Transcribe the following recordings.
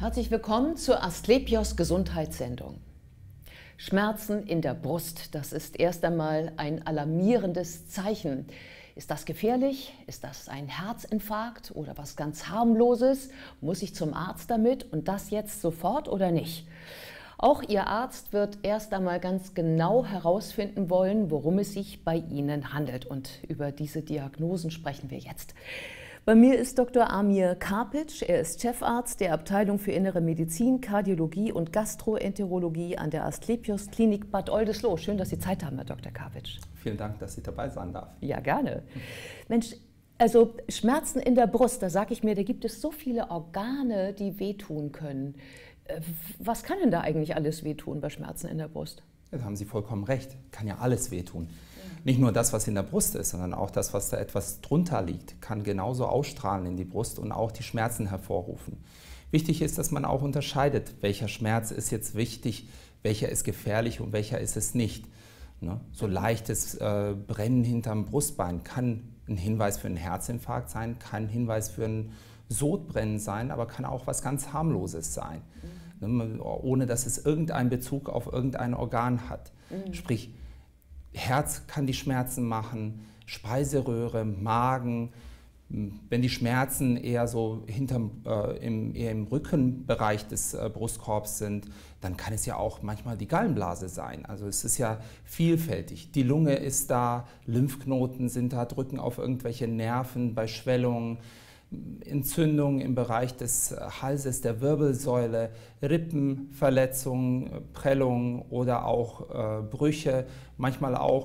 Herzlich willkommen zur Asklepios Gesundheitssendung. Schmerzen in der Brust, das ist erst einmal ein alarmierendes Zeichen. Ist das gefährlich? Ist das ein Herzinfarkt oder was ganz harmloses? Muss ich zum Arzt damit und das jetzt sofort oder nicht? Auch Ihr Arzt wird erst einmal ganz genau herausfinden wollen, worum es sich bei Ihnen handelt. Und über diese Diagnosen sprechen wir jetzt. Bei mir ist Dr. Amir Karpic. Er ist Chefarzt der Abteilung für Innere Medizin, Kardiologie und Gastroenterologie an der Asklepios Klinik Bad Oldesloe. Schön, dass Sie Zeit haben, Herr Dr. Karpic. Vielen Dank, dass ich dabei sein darf. Ja, gerne. Mensch, also Schmerzen in der Brust, da sage ich mir, da gibt es so viele Organe, die wehtun können. Was kann denn da eigentlich alles wehtun bei Schmerzen in der Brust? Ja, da haben Sie vollkommen recht. Kann ja alles wehtun. Nicht nur das, was in der Brust ist, sondern auch das, was da etwas drunter liegt, kann genauso ausstrahlen in die Brust und auch die Schmerzen hervorrufen. Wichtig ist, dass man auch unterscheidet, welcher Schmerz ist jetzt wichtig, welcher ist gefährlich und welcher ist es nicht. Ne? So leichtes Brennen hinterm Brustbein kann ein Hinweis für einen Herzinfarkt sein, kann ein Hinweis für ein Sodbrennen sein, aber kann auch was ganz harmloses sein, ohne dass es irgendeinen Bezug auf irgendein Organ hat. Sprich, Herz kann die Schmerzen machen, Speiseröhre, Magen. Wenn die Schmerzen eher so eher im Rückenbereich des Brustkorbs sind, dann kann es ja auch manchmal die Gallenblase sein. Also es ist ja vielfältig. Die Lunge ist da, Lymphknoten sind da, drücken auf irgendwelche Nerven bei Schwellungen. Entzündungen im Bereich des Halses, der Wirbelsäule, Rippenverletzungen, Prellungen oder auch Brüche, manchmal auch,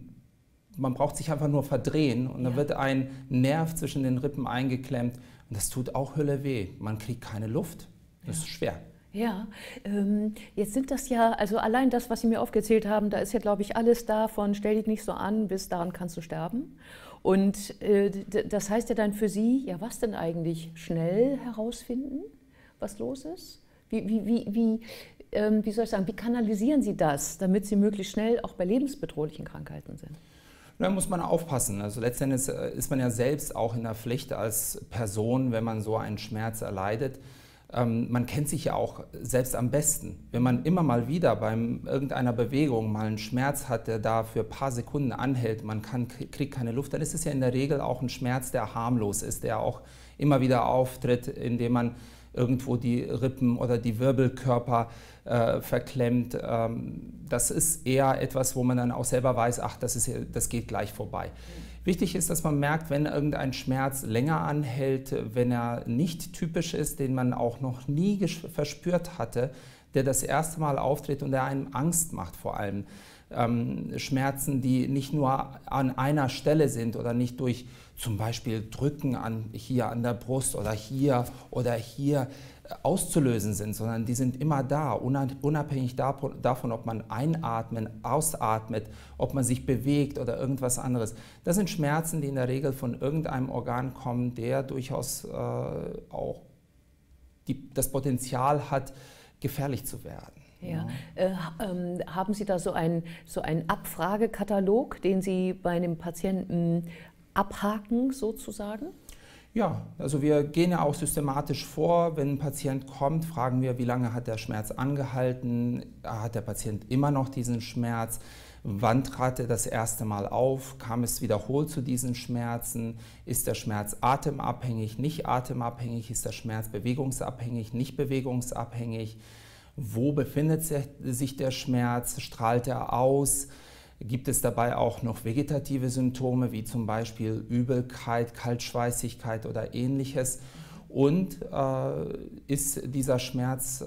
man braucht sich einfach nur verdrehen und dann wird ein Nerv zwischen den Rippen eingeklemmt und das tut auch Hölle weh. Man kriegt keine Luft, das ist schwer. Ja, jetzt sind das ja, also allein das, was Sie mir aufgezählt haben, da ist ja, glaube ich, alles da von stell dich nicht so an, bis daran kannst du sterben. Und das heißt ja dann für Sie, ja was denn eigentlich? Schnell herausfinden, was los ist? Wie soll ich sagen, wie kanalisieren Sie das, damit Sie möglichst schnell auch bei lebensbedrohlichen Krankheiten sind? Da muss man aufpassen. Also letztendlich ist man ja selbst auch in der Pflicht als Person, wenn man so einen Schmerz erleidet. Man kennt sich ja auch selbst am besten. Wenn man immer mal wieder bei irgendeiner Bewegung mal einen Schmerz hat, der da für ein paar Sekunden anhält, man kriegt keine Luft, dann ist es ja in der Regel auch ein Schmerz, der harmlos ist, der auch immer wieder auftritt, indem man irgendwo die Rippen oder die Wirbelkörper verklemmt. Das ist eher etwas, wo man dann auch selber weiß, ach, das geht gleich vorbei. Wichtig ist, dass man merkt, wenn irgendein Schmerz länger anhält, wenn er nicht typisch ist, den man auch noch nie verspürt hatte, der das erste Mal auftritt und der einem Angst macht vor allem. Schmerzen, die nicht nur an einer Stelle sind oder nicht durch zum Beispiel Drücken hier an der Brust oder hier auszulösen sind, sondern die sind immer da, unabhängig davon, ob man einatmet, ausatmet, ob man sich bewegt oder irgendwas anderes. Das sind Schmerzen, die in der Regel von irgendeinem Organ kommen, der durchaus auch das Potenzial hat, gefährlich zu werden. Ja. Haben Sie da so einen Abfragekatalog, den Sie bei einem Patienten abhaken sozusagen? Ja, also wir gehen ja auch systematisch vor. Wenn ein Patient kommt, fragen wir, wie lange hat der Schmerz angehalten? Hat der Patient immer noch diesen Schmerz? Wann trat er das erste Mal auf? Kam es wiederholt zu diesen Schmerzen? Ist der Schmerz atemabhängig, nicht atemabhängig? Ist der Schmerz bewegungsabhängig, nicht bewegungsabhängig? Wo befindet sich der Schmerz? Strahlt er aus? Gibt es dabei auch noch vegetative Symptome, wie zum Beispiel Übelkeit, Kaltschweißigkeit oder ähnliches? Und ist dieser Schmerz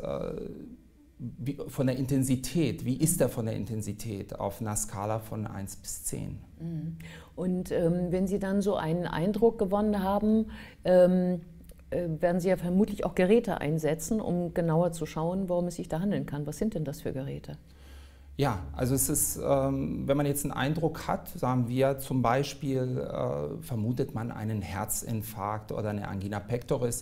von der Intensität, wie ist er von der Intensität auf einer Skala von 1 bis 10? Und wenn Sie dann so einen Eindruck gewonnen haben, werden Sie ja vermutlich auch Geräte einsetzen, um genauer zu schauen, worum es sich da handeln kann. Was sind denn das für Geräte? Ja, also es ist, wenn man jetzt einen Eindruck hat, sagen wir zum Beispiel, vermutet man einen Herzinfarkt oder eine Angina pectoris,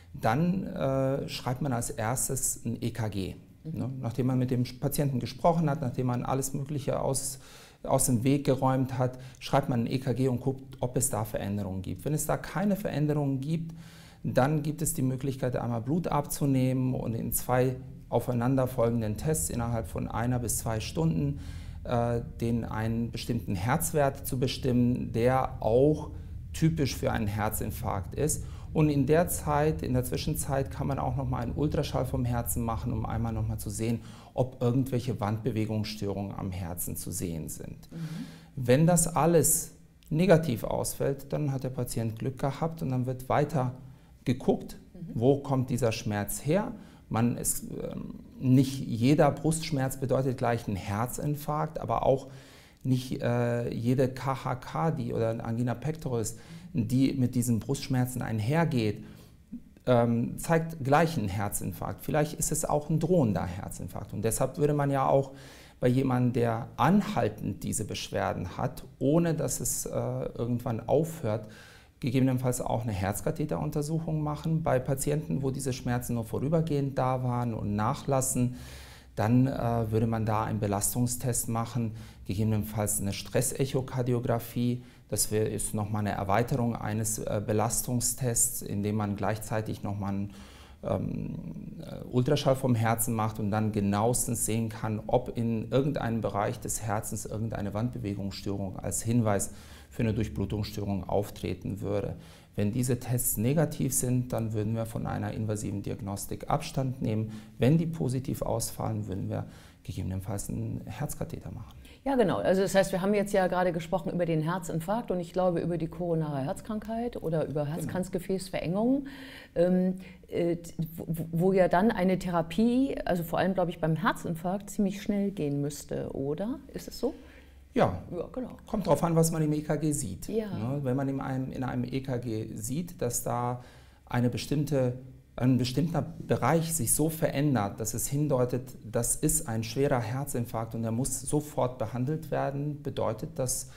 dann schreibt man als erstes ein EKG. Ne? Nachdem man mit dem Patienten gesprochen hat, nachdem man alles Mögliche aus dem Weg geräumt hat, schreibt man ein EKG und guckt, ob es da Veränderungen gibt. Wenn es da keine Veränderungen gibt, Dann gibt es die Möglichkeit, einmal Blut abzunehmen und in 2 aufeinanderfolgenden Tests innerhalb von 1 bis 2 Stunden einen bestimmten Herzwert zu bestimmen, der auch typisch für einen Herzinfarkt ist. Und in der Zwischenzeit kann man auch nochmal einen Ultraschall vom Herzen machen, um einmal nochmal zu sehen, ob irgendwelche Wandbewegungsstörungen am Herzen zu sehen sind. Wenn das alles negativ ausfällt, dann hat der Patient Glück gehabt und dann wird weiter geguckt, wo kommt dieser Schmerz her. Nicht jeder Brustschmerz bedeutet gleich einen Herzinfarkt, aber auch nicht jede KHK oder Angina pectoris, die mit diesen Brustschmerzen einhergeht, zeigt gleich einen Herzinfarkt. Vielleicht ist es auch ein drohender Herzinfarkt. Und deshalb würde man ja auch bei jemandem, der anhaltend diese Beschwerden hat, ohne dass es irgendwann aufhört, gegebenenfalls auch eine Herzkatheteruntersuchung machen. Bei Patienten, wo diese Schmerzen nur vorübergehend da waren und nachlassen, dann würde man da einen Belastungstest machen, gegebenenfalls eine Stressechokardiographie. Das ist nochmal eine Erweiterung eines Belastungstests, indem man gleichzeitig nochmal einen Ultraschall vom Herzen macht und dann genauestens sehen kann, ob in irgendeinem Bereich des Herzens irgendeine Wandbewegungsstörung als Hinweis für eine Durchblutungsstörung auftreten würde. Wenn diese Tests negativ sind, dann würden wir von einer invasiven Diagnostik Abstand nehmen. Wenn die positiv ausfallen, würden wir gegebenenfalls einen Herzkatheter machen. Ja, genau. Also das heißt, wir haben jetzt ja gerade gesprochen über den Herzinfarkt und ich glaube über die koronare Herzkrankheit oder über Herzkranzgefäßverengungen, wo ja dann eine Therapie, also vor allem glaube ich beim Herzinfarkt, ziemlich schnell gehen müsste, oder? Ist es so? Ja, genau. Kommt darauf an, was man im EKG sieht. Ja. Ne? Wenn man in einem EKG sieht, dass da ein bestimmter Bereich sich so verändert, dass es hindeutet, das ist ein schwerer Herzinfarkt und der muss sofort behandelt werden, bedeutet das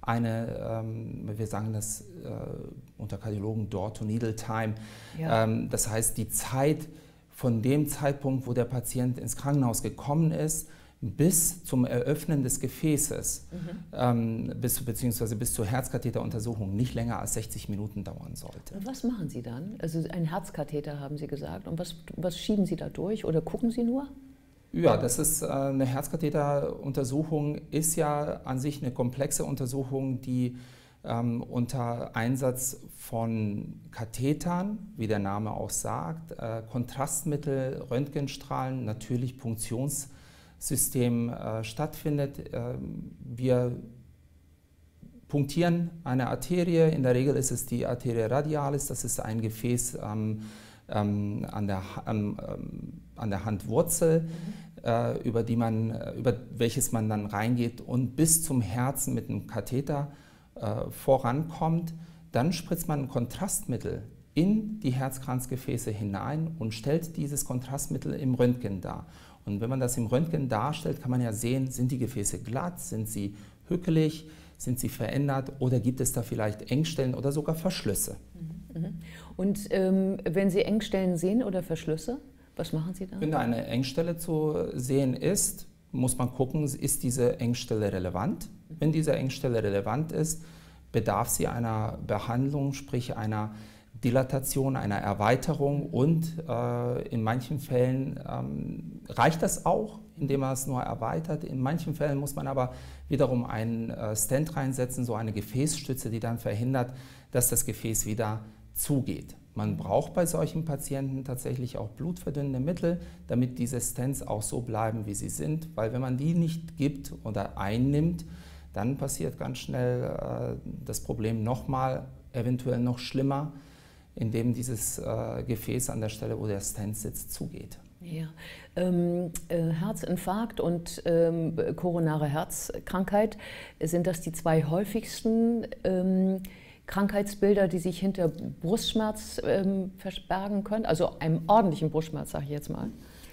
wir sagen das unter Kardiologen Door-to-Needle-Time, das heißt die Zeit von dem Zeitpunkt, wo der Patient ins Krankenhaus gekommen ist, bis zum Eröffnen des Gefäßes, beziehungsweise bis zur Herzkatheteruntersuchung nicht länger als 60 Minuten dauern sollte. Und was machen Sie dann? Also ein Herzkatheter haben Sie gesagt. Und was schieben Sie da durch oder gucken Sie nur? Ja, das ist eine Herzkatheteruntersuchung, ist ja an sich eine komplexe Untersuchung, die unter Einsatz von Kathetern, wie der Name auch sagt, Kontrastmittel, Röntgenstrahlen, natürlich Punktionssystem stattfindet. Wir punktieren eine Arterie, in der Regel ist es die Arterie radialis, das ist ein Gefäß an der Handwurzel, über welches man dann reingeht und bis zum Herzen mit einem Katheter vorankommt. Dann spritzt man ein Kontrastmittel in die Herzkranzgefäße hinein und stellt dieses Kontrastmittel im Röntgen dar. Und wenn man das im Röntgen darstellt, kann man ja sehen, sind die Gefäße glatt, sind sie hückelig, sind sie verändert oder gibt es da vielleicht Engstellen oder sogar Verschlüsse. Und wenn Sie Engstellen sehen oder Verschlüsse, was machen Sie dann? Wenn da eine Engstelle zu sehen ist, muss man gucken, ist diese Engstelle relevant? Wenn diese Engstelle relevant ist, bedarf sie einer Behandlung, sprich einer Dilatation, einer Erweiterung und in manchen Fällen reicht das auch, indem man es nur erweitert. In manchen Fällen muss man aber wiederum einen Stent reinsetzen, so eine Gefäßstütze, die dann verhindert, dass das Gefäß wieder zugeht. Man braucht bei solchen Patienten tatsächlich auch blutverdünnende Mittel, damit diese Stents auch so bleiben, wie sie sind, weil wenn man die nicht gibt oder einnimmt, dann passiert ganz schnell das Problem nochmal, eventuell noch schlimmer, indem dieses Gefäß an der Stelle, wo der Stent sitzt, zugeht. Ja. Herzinfarkt und koronare Herzkrankheit, sind das die zwei häufigsten Krankheitsbilder, die sich hinter Brustschmerz verbergen können? Also einem ordentlichen Brustschmerz, sage ich jetzt mal.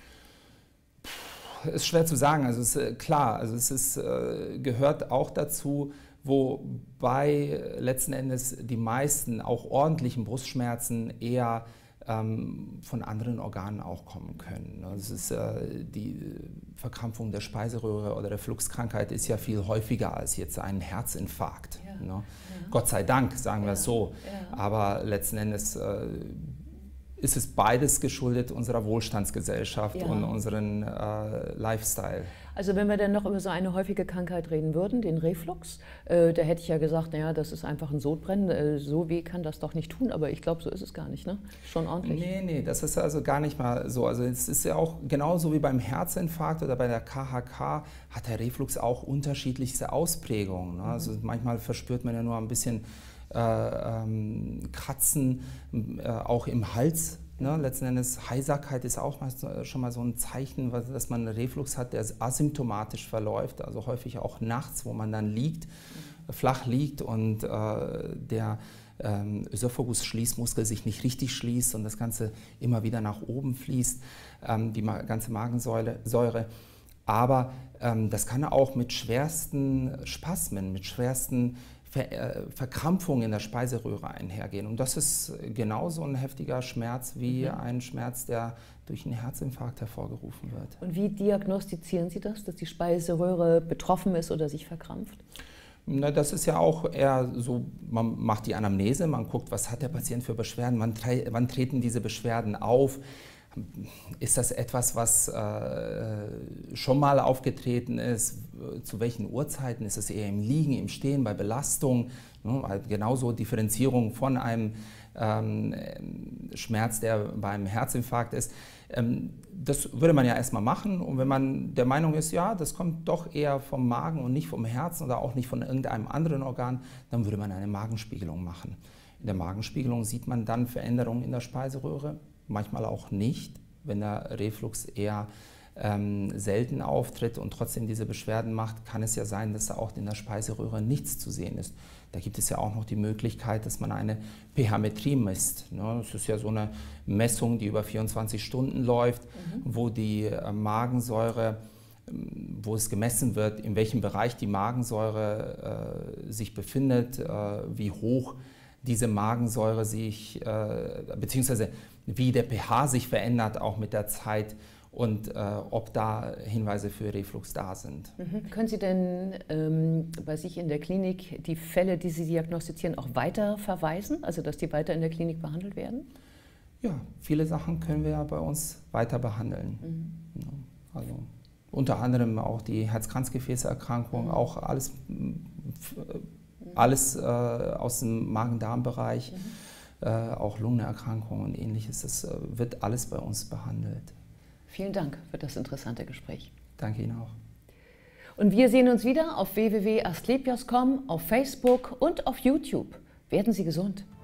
Ist schwer zu sagen. Also es ist klar, also gehört auch dazu, wobei letzten Endes die meisten auch ordentlichen Brustschmerzen eher von anderen Organen auch kommen können. Das ist, die Verkrampfung der Speiseröhre oder Refluxkrankheit ist ja viel häufiger als jetzt ein Herzinfarkt. Ja. Ne? Ja. Gott sei Dank, sagen wir es so. Ja. Aber letzten Endes ist es beides geschuldet unserer Wohlstandsgesellschaft Ja. und unseren Lifestyle. Also wenn wir dann noch über so eine häufige Krankheit reden würden, den Reflux, da hätte ich ja gesagt, naja, das ist einfach ein Sodbrennen, so weh kann das doch nicht tun, aber ich glaube, so ist es gar nicht, ne? Schon ordentlich. Nee, das ist also gar nicht mal so. Also es ist ja auch genauso wie beim Herzinfarkt oder bei der KHK hat der Reflux auch unterschiedlichste Ausprägungen, ne? Also manchmal verspürt man ja nur ein bisschen Kratzen, auch im Hals. Ne? Letzten Endes Heiserkeit ist auch schon mal so ein Zeichen, dass man einen Reflux hat, der asymptomatisch verläuft, also häufig auch nachts, wo man dann liegt, flach liegt und der Ösophagus-Schließmuskel sich nicht richtig schließt und das Ganze immer wieder nach oben fließt, die ganze Magensäure. Aber das kann auch mit schwersten Spasmen, mit schwersten Verkrampfungen in der Speiseröhre einhergehen. Und das ist genauso ein heftiger Schmerz wie ein Schmerz, der durch einen Herzinfarkt hervorgerufen wird. Und wie diagnostizieren Sie das, dass die Speiseröhre betroffen ist oder sich verkrampft? Na, das ist ja auch eher so, man macht die Anamnese, man guckt, was hat der Patient für Beschwerden, wann treten diese Beschwerden auf. Ist das etwas, was schon mal aufgetreten ist? Zu welchen Uhrzeiten? Ist es eher im Liegen, im Stehen, bei Belastung? Ne? Genauso Differenzierung von einem Schmerz, der beim Herzinfarkt ist. Das würde man ja erstmal machen. Und wenn man der Meinung ist, ja, das kommt doch eher vom Magen und nicht vom Herzen oder auch nicht von irgendeinem anderen Organ, dann würde man eine Magenspiegelung machen. In der Magenspiegelung sieht man dann Veränderungen in der Speiseröhre. Manchmal auch nicht, wenn der Reflux eher selten auftritt und trotzdem diese Beschwerden macht, kann es ja sein, dass da auch in der Speiseröhre nichts zu sehen ist. Da gibt es ja auch noch die Möglichkeit, dass man eine pH-Metrie misst. Ne? Das ist ja so eine Messung, die über 24 Stunden läuft, wo die Magensäure, wo es gemessen wird, in welchem Bereich die Magensäure sich befindet, wie hoch diese Magensäure sich, beziehungsweise wie der pH sich verändert, auch mit der Zeit und ob da Hinweise für Reflux da sind. Können Sie denn bei sich in der Klinik die Fälle, die Sie diagnostizieren, auch weiter verweisen, also dass die weiter in der Klinik behandelt werden? Ja, viele Sachen können wir ja bei uns weiter behandeln. Ja, also unter anderem auch die Herz-Kranzgefäßerkrankung, auch alles aus dem Magen-Darm-Bereich, auch Lungenerkrankungen und Ähnliches. Das wird alles bei uns behandelt. Vielen Dank für das interessante Gespräch. Danke Ihnen auch. Und wir sehen uns wieder auf www.asklepios.com, auf Facebook und auf YouTube. Werden Sie gesund!